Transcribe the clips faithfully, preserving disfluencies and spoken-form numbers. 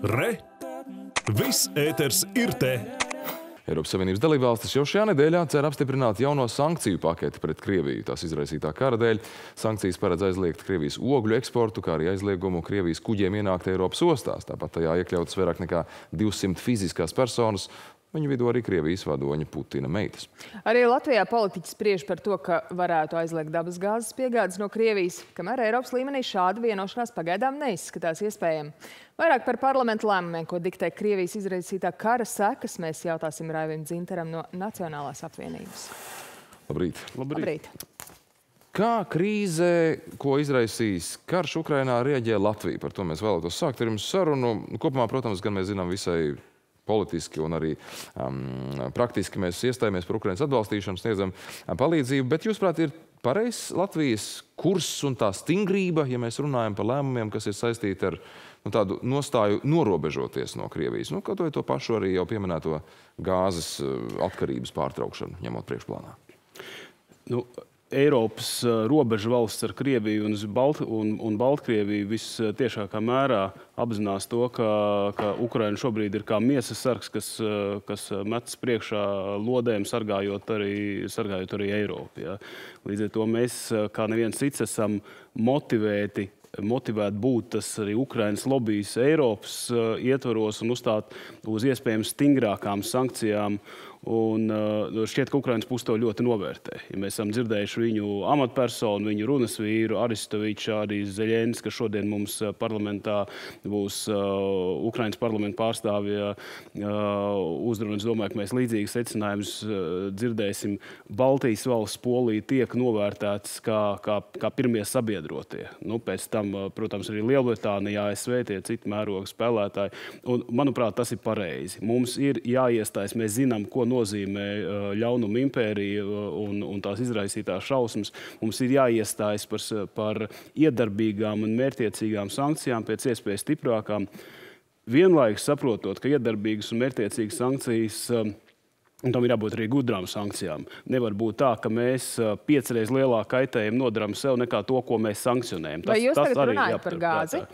Re! Viss ēters ir te! Eiropas Savienības dalībvalstis jau šajā nedēļā cer apstiprināt jauno sankciju paketi pret Krieviju. Tās izraisītā kara dēļ sankcijas paredz aizliegt Krievijas ogļu eksportu, kā arī aizliegumu Krievijas kuģiem ienākt Eiropas ostās. Tāpat tajā iekļautas vairāk nekā divsimt fiziskās personas, viņu vidū arī Krievijas vadoņa Putina meitas. Arī Latvijā politiķi spriež par to, ka varētu aizliegt dabas gāzes piegādes no Krievijas, kamēr Eiropas līmenī šāda vienošanās pagaidām neizskatās iespējama. Vairāk par parlamentu lēmumiem, ko diktē Krievijas izraisītā kara sekas, mēs jautāsim Raivim Dzintaram no Nacionālās apvienības. Labrīt. Labrīt. Kā krīze, ko izraisīs karš Ukrainā, rieģē Latvija? Par to mēs vēlētos sākt ar jums sarunu. Kopumā, protams, gan mēs zinām visai politiski un arī um, praktiski mēs iestājāmies par Ukrainas atbalstīšanu, sniedzam palīdzību, bet jūsuprāt ir pareizs Latvijas kurs un tā stingrība, ja mēs runājam par lēmumiem, kas ir saistīti ar nu, tādu nostāju norobežoties no Krievijas. Nu, kaut vai to pašu arī jau pieminēto gāzes atkarības pārtraukšanu, ņemot priekšplānā. Nu, Eiropas robeža valsts ar Krieviju un, Balt, un, un Baltkrieviju vistiešākā mērā apzinās to, ka, ka Ukraina šobrīd ir kā miesas sargs, kas, kas metas priekšā lodēm, sargājot arī, sargājot arī Eiropu. Ja. Līdz ar to mēs, kā neviens cits, esam motivēti motivēt būt tas arī Ukrainas lobijas Eiropas uh, ietvaros un uzstāt uz iespējams stingrākām sankcijām. Un uh, šķiet, ka Ukrainas puse to ļoti novērtē. Ja mēs esam dzirdējuši viņu amatpersonu, viņu runas vīru, Aristoviču, arī Zeļenska, kas šodien mums parlamentā būs uh, Ukrainas parlamenta pārstāvja uh, uzruna. Es domāju, ka mēs līdzīgas secinājumus uh, dzirdēsim. Baltijas valsts, Polija tiek novērtētas kā, kā, kā pirmie sabiedrotie. Nu, pēc tam, uh, protams, arī Lielbritānija, A S V, tie citi mēroga spēlētāji. Un, manuprāt, tas ir pareizi. Mums ir jāiestājas, mēs zinām, ko nozīmē ļaunuma impērija un, un tās izraisītās šausmas. Mums ir jāiestājas par, par iedarbīgām un mērķtiecīgām sankcijām, pēc iespējas stiprākām. Vienlaikus saprotot, ka iedarbīgas un mērķtiecīgas sankcijas, un tam ir jābūt arī gudrām sankcijām. Nevar būt tā, ka mēs piecreiz lielāku kaitējumu nodaram sev nekā to, ko mēs sankcionējam. Vai jūs tagad runājat par gāzi?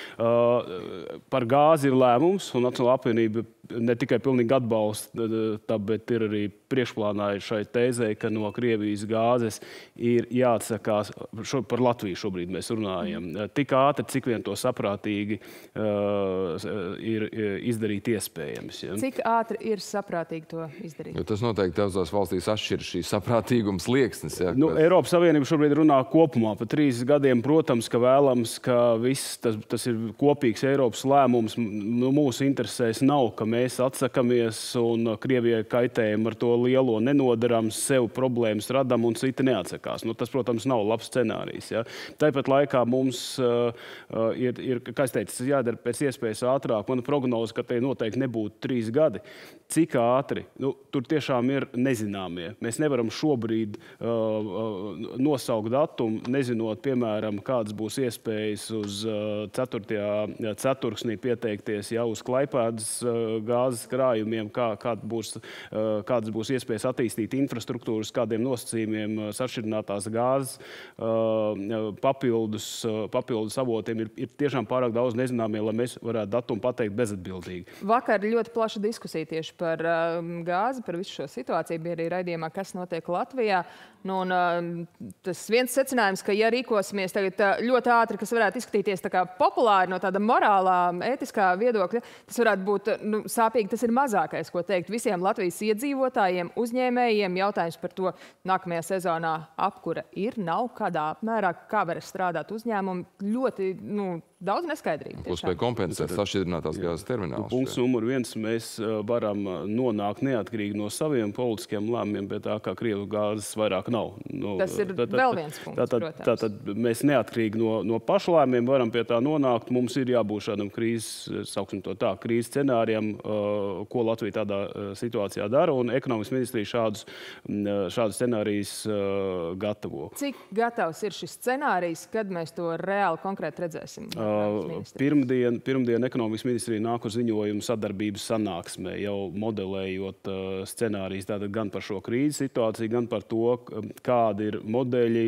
Uh, par gāzi ir lēmums, un Nacionālā apvienība ne tikai pilnīgi atbalsta, bet ir arī priekšplānā šai tēzē, ka no Krievijas gāzes ir jāatsakās, šo, par Latviju šobrīd mēs runājam, tik ātri, cik vien to saprātīgi uh, ir izdarīt iespējams. Ja? Cik ātri ir saprātīgi to izdarīt? Jo tas noteikti daudzās valstīs atšķir šī saprātīgums slieksnis. Ja, nu, Eiropas Savienība šobrīd runā kopumā par trīs gadiem. Protams, ka vēlams, ka viss tas, tas ir kopīgs Eiropas lēmums. Nu, mūsu interesēs nav, ka mēs atsakamies un Krievijai kaitējam ar to lielo nenodaram, sev problēmas radam un citi neatsakās. Nu, tas, protams, nav labs scenārijs. Ja. Tāpat laikā mums uh, ir, ir, kā es teicu, jādara pēc iespējas ātrāk. Mana prognoze, ka te noteikti nebūtu trīs gadi. Cik ātri? Nu, tur tiešām ir nezināmie. Mēs nevaram šobrīd uh, nosaukt datumu, nezinot, piemēram, kādas būs iespējas uz uh, ceturtajā ceturksnī pieteikties jau uz Klaipēdas uh, gāzes krājumiem, kā, kād būs, uh, kādas būs iespējas attīstīt infrastruktūras, kādiem nosacījumiem uh, sašķirinātās gāzes uh, papildus, uh, papildus avotiem. Ir, ir tiešām pārāk daudz nezināmie, lai mēs varētu datumu pateikt bezatbildīgi. Vakar ļoti plaša diskusija tieši par uh, gāzi, par visu šo situāciju. Bija arī raidījumā, kas notiek Latvijā. Nu, un, uh, tas viens secinājums, ka ja rīkosimies tagad uh, ļoti ātri, kas varētu izskatīties tā kā populāri no tāda morālā, ētiskā viedokļa, tas varētu būt nu, sāpīgi. Tas ir mazākais, ko teikt visiem Latvijas iedzīvotājiem, uzņēmējiem. Jautājums par to nākamajā sezonā apkura ir, nav, kādā apmērā, kā var strādāt uzņēmumi. Ļoti nu, daudz neskaidrību. Ko spēj kompensēt sašķidrinātās gāzes terminālus? Punkts numur viens. Mēs varam nonākt neatkarīgi no saviem politiskiem lēmumiem, bet tā kā Krievu gāzes vairāk nav. Nu, Tas ir tā, tā, vēl viens punkts, tā, tā, protams. Tātad mēs neatkarīgi no, no pašlēmumiem varam pie tā nonākt. Mums ir jābūt šādam krīzes, sauksim to tā, krīzes scenārijam, uh, ko Latvija tādā uh, situācijā dara, un ekonomikas ministrija šādus, uh, šādus scenārijus uh, gatavo. Cik gatavs ir šis scenārijs, kad mēs to reāli konkrēti redzēsim? Uh, Pirmdien, pirmdien ekonomikas ministrija nāk uz ziņojumu sadarbības sanāksmē, jau modelējot scenārijas tātad gan par šo krīzes situāciju, gan par to, kādi ir modeļi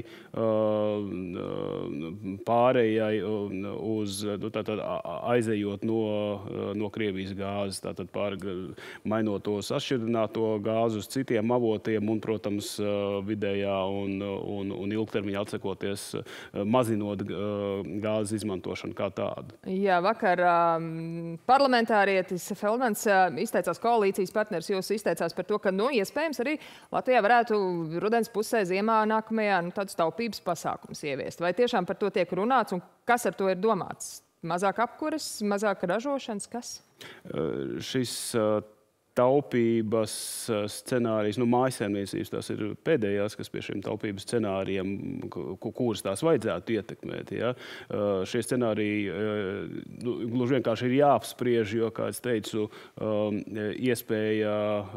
pārējai uz, tātad aizejot no, no Krievijas gāzes, tātad pār, mainot to sašķidrināto gāzi uz citiem avotiem un, protams, vidējā un, un, un ilgtermiņā atsakoties, mazinot gāzes izmantošanu kā tādu. Jā, vakar um, parlamentārietis Feldmans uh, izteicās, koalīcijas partners jūs izteicās par to, ka, nu, iespējams arī Latvijā varētu rudens pusē, ziemā nākamajā, nu, tādus taupības pasākums ieviest. Vai tiešām par to tiek runāts un kas ar to ir domāts? Mazāk apkuras, mazāk ražošanas, kas? Uh, šis uh, taupības scenārijas, nu, mājsaimniecības, tās ir pēdējās, kas pie šiem taupības scenārijiem, kuras tās vajadzētu ietekmēt. Ja? Šie scenāriji, nu, gluži vienkārši ir jāapspriež, jo, kā es teicu, iespēja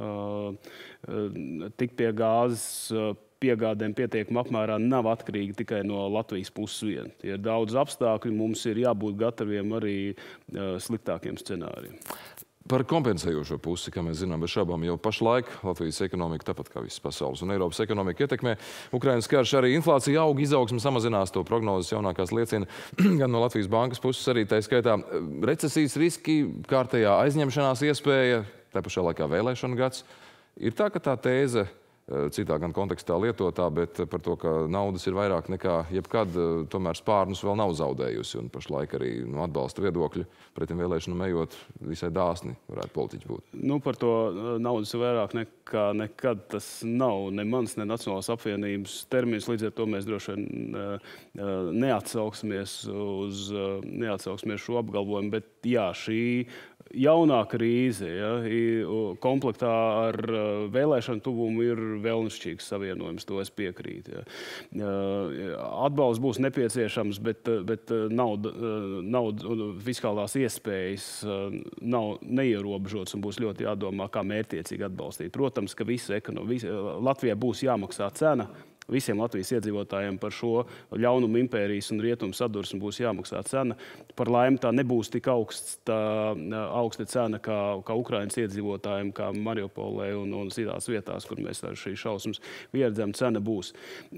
tikt pie gāzes piegādēm pietiekama apmērā nav atkarīgi tikai no Latvijas puses vien. Tie ir daudz apstākļu, mums ir jābūt gataviem arī sliktākiem scenārijiem. Par kompensējošo pusi, kā mēs zinām, bez šaubām jau pašlaik Latvijas ekonomika, tāpat kā visas pasaules un Eiropas ekonomika ietekmē. Ukrainas karš arī inflācija aug, izaugsme samazinās, to prognozes jaunākās liecina gan no Latvijas bankas puses, arī tā skaitā recesijas riski, kārtējā aizņemšanās iespēja, tā pašā laikā vēlēšana gads. Ir tā, ka tā tēze citā gan kontekstā lietotā, bet par to, ka naudas ir vairāk nekā jebkad, tomēr spārnus vēl nav zaudējusi. Un pašlaik arī no atbalsta viedokļu pretim vēlēšanu ejot visai dāsni varētu politiķi būt. Nu, par to naudas ir vairāk nekā nekad. Tas nav ne mans, ne Nacionālās apvienības termins. Līdz ar to mēs droši vien neatsauksimies uz neatsauksimies šo apgalvojumu. Bet jā, šī jaunā krīze, ja, komplektā ar vēlēšanu tuvumu ir vēlnišķīgs savienojums, to es piekrītu. Ja. Atbalsts būs nepieciešams, bet, bet nauda, nauda, fiskālās iespējas nav neierobežotas un būs ļoti jādomā, kā mērķtiecīgi atbalstīt. Protams, ka visa ekonomika, Latvijai būs jāmaksā cena. Visiem Latvijas iedzīvotājiem par šo ļaunumu impērijas un rietumu sadursmi būs jāmaksā cena. Par laimi tā nebūs tik augsta, augsta cena kā, kā Ukrainas iedzīvotājiem, kā Mariupolē un, un citās vietās, kur mēs ar šī šausmas pieredzam, cena būs.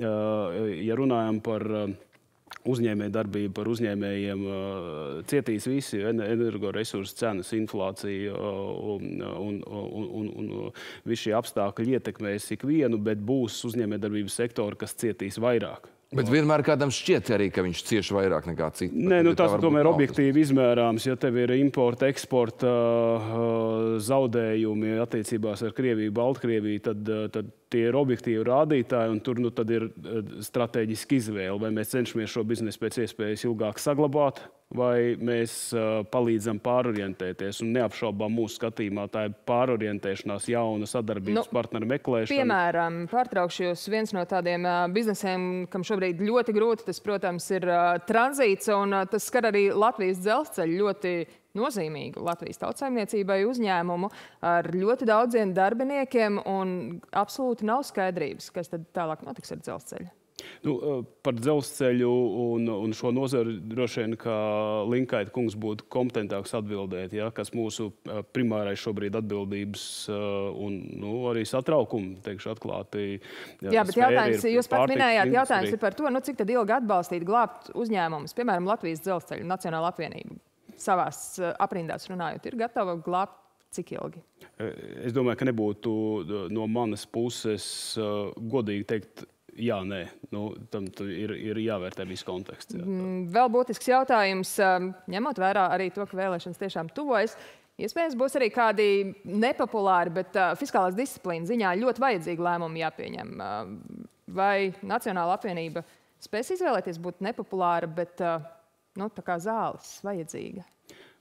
Ja runājam par uzņēmēju darbību, par uzņēmējiem cietīs visi energoresursu cenas, inflācija un, un, un, un, un visi šie apstākļi ietekmēs ikvienu, bet būs uzņēmēju darbības sektori, kas cietīs vairāk. Bet vienmēr kādam šķiet arī, ka viņš cieš vairāk nekā citi. Nē, nu tas tomēr objektīvi izmērāms. Ja tev ir importa, eksporta zaudējumi attiecībās ar Krieviju, Baltkrieviju, tad, tad tie ir objektīvi rādītāji, un tur nu tad ir strateģiski izvēle. Vai mēs cenšamies šo biznesu pēc iespējas ilgāk saglabāt, vai mēs uh, palīdzam pārorientēties. Un neapšaubām mūsu skatījumā tā ir pārorientēšanās, jauna sadarbības nu, partneru meklēšana. Piemēram, pārtraukšu jūs viens no tādiem uh, biznesiem, kam šobrīd ļoti grūti, tas, protams, ir uh, tranzīts, un uh, tas skar arī Latvijas dzelzceļu ļoti nozīmīgu Latvijas tautsaimniecībai uzņēmumu ar ļoti daudziem darbiniekiem, un absolūti nav skaidrības, kas tad tālāk notiks ar dzelzceļu. Nu, par dzelzceļu un, un šo nozaru droši vien, ka Linkaita kungs būtu kompetentāks atbildēt, ja, kas mūsu primārais šobrīd atbildības un nu, arī satraukumu, teikšu atklāti. Jā, bet jautājums, jūs pat minējāt, jautājums ir par to, nu, cik tad ilgi atbalstīt, glābt uzņēmumus, piemēram, Latvijas dzelzceļu Nacionāla apvienība savās aprindās runājot, ir gatava glābt cik ilgi? Es domāju, ka nebūtu no manas puses godīgi teikt, jā, nē. Nu, tam ir, ir jāvērtē viss konteksts. Jā. Vēl būtisks jautājums, ņemot vērā arī to, ka vēlēšanas tiešām tuvojas. Iespējams, būs arī kādi nepopulāri, bet uh, fiskālās disciplīnas ziņā ļoti vajadzīgi lēmumi jāpieņem. Uh, vai Nacionāla apvienība spēs izvēlēties būt nepopulāra, bet uh, nu, tā kā zāles vajadzīga?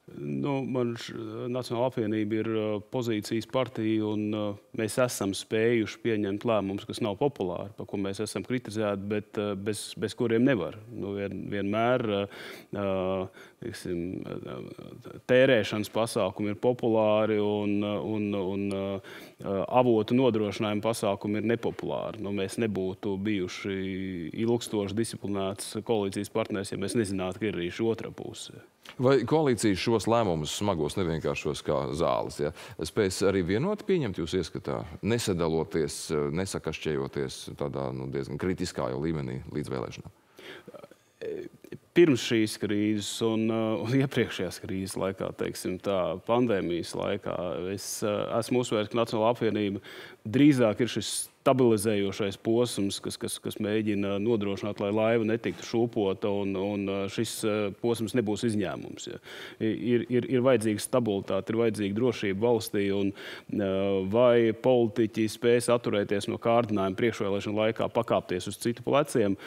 Nu, man Nacionāla apvienība ir pozīcijas partija, un mēs esam spējuši pieņemt lēmumus, kas nav populāri, par ko mēs esam kritizēti, bet bez, bez kuriem nevar. Nu, vien, vienmēr tiksim, tērēšanas pasākumi ir populāri un, un, un avotu nodrošinājuma pasākumi ir nepopulāri. Nu, mēs nebūtu bijuši ilgstoši disciplinēts koalīcijas partners, ja mēs nezinātu, ka ir arī šī otra puse. Vai koalīcija šos lēmumus smagos, nevienkāršos kā zāles, ja, spēs arī vienot pieņemt jūs ieskatā, nesadaloties, nesakašķējoties tādā nu, diezgan kritiskā jau līmenī līdz vēlēšanām? Pirms šīs krīzes un, un iepriekšējās krīzes laikā, teiksim tā, pandēmijas laikā, es esmu uzsvērs, ka Nacionāla apvienība drīzāk ir šis stabilizējošais posms, kas, kas, kas mēģina nodrošināt, lai laiva netiktu šūpota, un, un šis posms nebūs izņēmums. Ja. Ir, ir, ir vajadzīga stabilitāte, ir vajadzīga drošība valstī, un vai politiķi spēs atturēties no kārdinājuma priekšvēlēšana laikā pakāpties uz citu pleciem,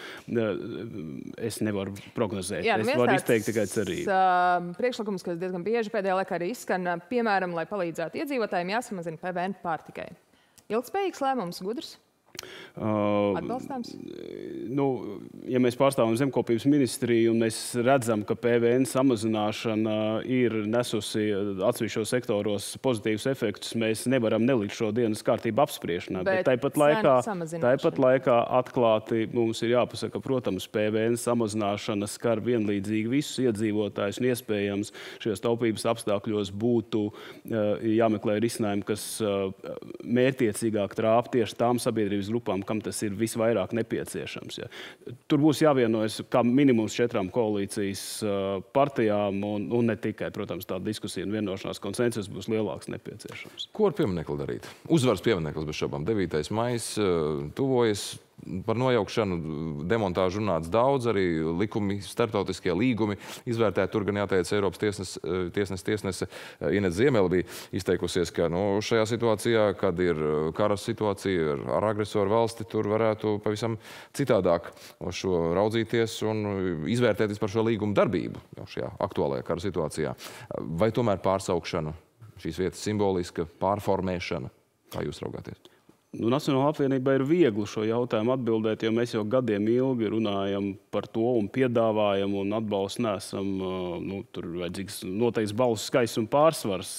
es nevaru prognozēt. Jā, es varu izteikt tikai cerību. Priekšlikums, kas diezgan bieži pēdējā laikā arī izskan, piemēram, lai palīdzētu iedzīvotājiem, jāsamazina P V N pārtikai. Ilgspējīgs lēmums, gudrs? Atbalstāms? Uh, nu, ja mēs pārstāvam zemkopības ministriju un mēs redzam, ka P V N samazināšana ir nesusi atsevišķos sektoros pozitīvus efektus, mēs nevaram nelikt šo dienas kārtību apspriešanā. Bet, bet tāpat laikā, tāpat laikā atklāti mums ir jāpasaka, protams, P V N samazināšana skar vienlīdzīgi visus iedzīvotājus, un iespējams šajos taupības apstākļos būtu uh, jāmeklē risinājumi, kas uh, mērķtiecīgāk trāp tieši tām sabiedrības grupām, kam tas ir visvairāk nepieciešams. Ja. Tur būs jāvienojas kā minimums četrām koalīcijas partijām, un, un ne tikai, protams, tā diskusija un vienošanās konsensus būs lielāks nepieciešams. Ko ar pieminekli darīt? Uzvaras piemineklis bez šaubām. devītais maijs tuvojas. Par nojaukšanu, demontāžu runāts daudz, arī likumi, starptautiskie līgumi izvērtēt. Tur gan jāteic Eiropas tiesnes, tiesnes, tiesnese Inese Ziemele bija izteikusies, ka nu, šajā situācijā, kad ir kara situācija ar agresoru valsti, tur varētu pavisam citādāk uz šo raudzīties un izvērtēt par šo līgumu darbību jau šajā aktuālajā kara situācijā. Vai tomēr pārsaukšana, šīs vietas simboliska pārformēšana? Kā jūs raugāties? Nu, Nacionāla apvienība ir viegli šo jautājumu atbildēt, jo mēs jau gadiem ilgi runājam par to un piedāvājam un atbalstu nesam. Nu, tur vajadzīgs noteikts balsu skaits un pārsvars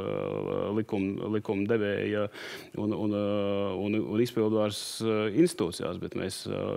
likuma likum devēja un, un, un, un izpildvaras institūcijās, bet mēs,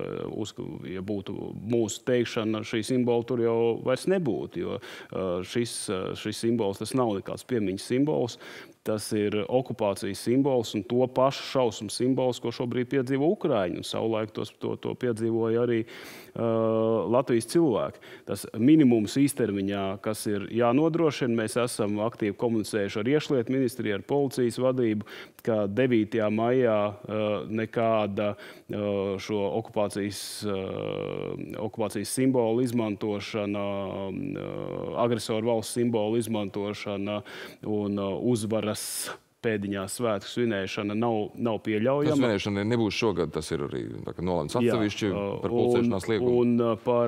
ja būtu mūsu teikšana, šī simbola tur jau vairs nebūtu, jo šis, šis simbols, tas nav nekāds piemiņas simbols. Tas ir okupācijas simbols un to pašu šausmu simbols, ko šobrīd piedzīvo Ukraiņi. Un savulaik tos, to, to piedzīvoja arī uh, Latvijas cilvēki. Tas minimums īstermiņā, kas ir jānodrošina, mēs esam aktīvi komunicējuši ar iekšlietu ministriju, ar policijas vadību, ka devītajā maijā uh, nekāda uh, šo okupācijas, uh, okupācijas simbolu izmantošana, uh, agresoru valsts simbolu izmantošana un uh, uzvara pēdiņās svētku svinēšana nav, nav pieļaujama. Tas svinēšana nebūs šogad, tas ir arī nolemts atsevišķi par pulcēšanās liegumu. Un, un par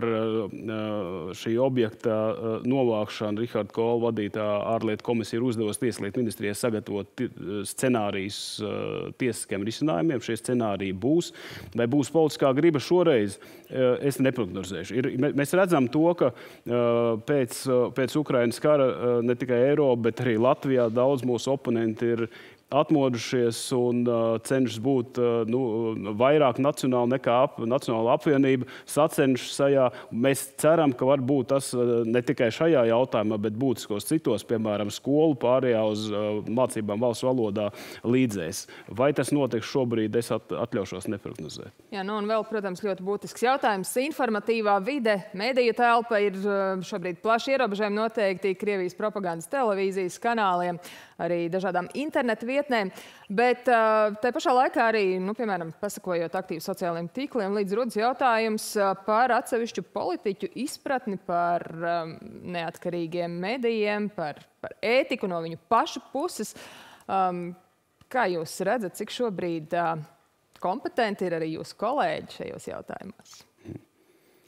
šī objekta novākšanu Riharda Kola vadītā ārlietu komisija ir uzdevusi Tieslietu ministrijai sagatavot scenārijus tiesiskiem risinājumiem. Šie scenāriji būs. Vai būs politiskā griba šoreiz? Es neprognozēšu. Ir, mēs redzam to, ka pēc, pēc Ukrainas kara ne tikai Eiropa, bet arī Latvijā daudz mūsu oponenti ir atmodušies un uh, cenšas būt uh, nu, vairāk nacionāli nekā ap, Nacionāla apvienība, sacenšas sajā. Mēs ceram, ka var būt tas uh, ne tikai šajā jautājumā, bet būtiskos citos, piemēram, skolu pārējā uz uh, mācībām valsts valodā līdzēs. Vai tas notiks šobrīd, es at, atļaušos neprognozēt. Jā, nu un vēl, protams, ļoti būtisks jautājums. Informatīvā vide, mediju telpa ir šobrīd plaši ierobežojumi noteikti Krievijas propagandas televīzijas kanāliem, arī dažādām internetu vietnēm, bet tā pašā laikā arī, nu, piemēram, pasakojot aktīvi sociālajiem tīkliem, līdz rodas jautājums par atsevišķu politiķu izpratni par um, neatkarīgiem medijiem, par, par ētiku no viņu pašu puses. Um, kā jūs redzat, cik šobrīd uh, kompetenti ir arī jūsu kolēģi šajos jautājumos?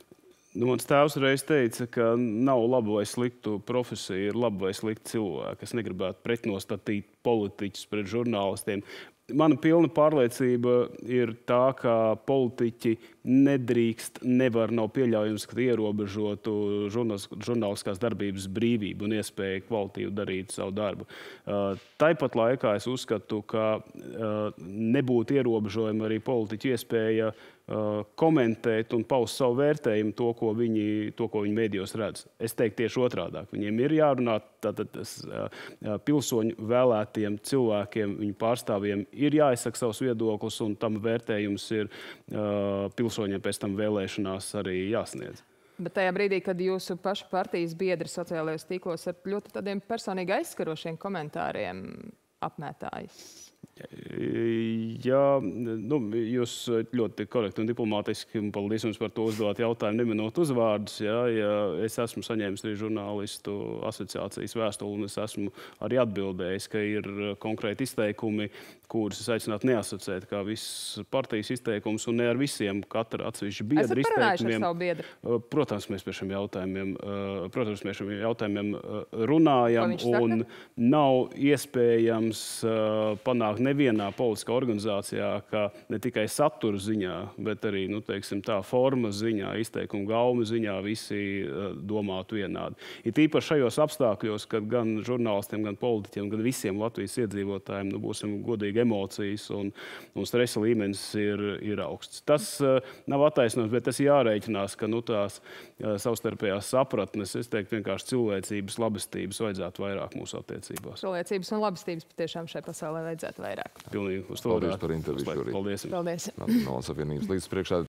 Nu, mans tēvs reiz teica, ka nav labu vai sliktu profesiju, ir labu vai sliktu cilvēku. Es negribētu pretnostatīt politiķus pret žurnālistiem. Mana pilna pārliecība ir tā, ka politiķi nedrīkst, nevar, nav pieļaujams, ka ierobežotu žurnālistiskās darbības brīvību un iespēju kvalitīvi darīt savu darbu. Tāpat laikā es uzskatu, ka nebūtu ierobežojama arī politiķu iespēja komentēt un paust savu vērtējumu to, ko viņi, to, ko viņi mēdījos redz. Es teiktu tieši otrādāk. Viņiem ir jārunā tātad pilsoņu vēlētiem cilvēkiem, viņu pārstāvjiem ir jāizsaka savs viedoklis, un tam vērtējums ir pilsoņiem pēc tam vēlēšanās arī jāsniedz. Bet tajā brīdī, kad jūsu pašu partijas biedri sociālajos tīklos ar ļoti tādiem personīgi aizskarošiem komentāriem apmētājas? Jā, nu, jūs ļoti korekti un diplomātiski, un paldies jums par to uzdot jautājumu, neminot uzvārdus. Jā, ja es esmu saņēmis arī žurnālistu asociācijas vēstuli, un es esmu arī atbildējis, ka ir konkrēti izteikumi, kurus es aicinātu neasociēt kā visas partijas izteikums, un ne ar visiem katra atsevišķa biedra izteikumiem. Esat parunājuši ar savu biedru? Protams, mēs pie šiem jautājumiem, protams, mēs šiem jautājumiem runājam, un nav iespējams panākt nevienā politiskā organizācijā, ka ne tikai satura ziņā, bet arī, nu, teiksim, tā forma ziņā, izteikuma gauma ziņā visi domātu vienādi. Ir īpaši šajos apstākļos, kad gan žurnālistiem, gan politiķiem, gan visiem Latvijas iedzīvotājiem, nu, būsim godīgi, emocijas un, un stresa līmenis ir, ir augsts. Tas uh, nav attaisnojums, bet tas jārēķinās, ka, nu, tās uh, savstarpējās sapratnes, es teiktu, vienkārši cilvēcības, labestības vajadzētu vairāk mūsu attiecībās. Cilvēcības un labestības patiešām šai pasaulē vajadzētu vairāk. Pilnīgi uz to Paldies par interviju šorīt. Paldies. Paldies. Nacionālās apvienības līdzpriekšā